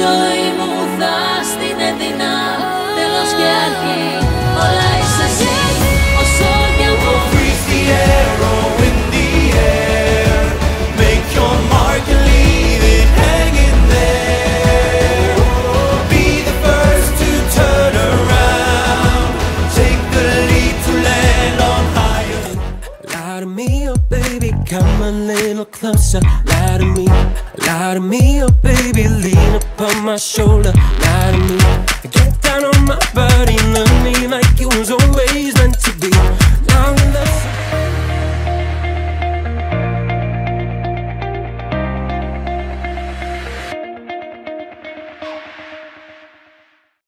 ζωή μου θα στην έδινα. Τέλος και αρχή, όλα είσαι εσύ. Όσο κι αν μου freeze the arrow in the air. Make your mark and leave it hanging there. Be the first to turn around. Take the lead to land on higher. Lie to me, oh baby, come a little closer. Lie to me, oh baby, lean upon my shoulder. Lie to me, get down on my body, love me like it was always meant to be.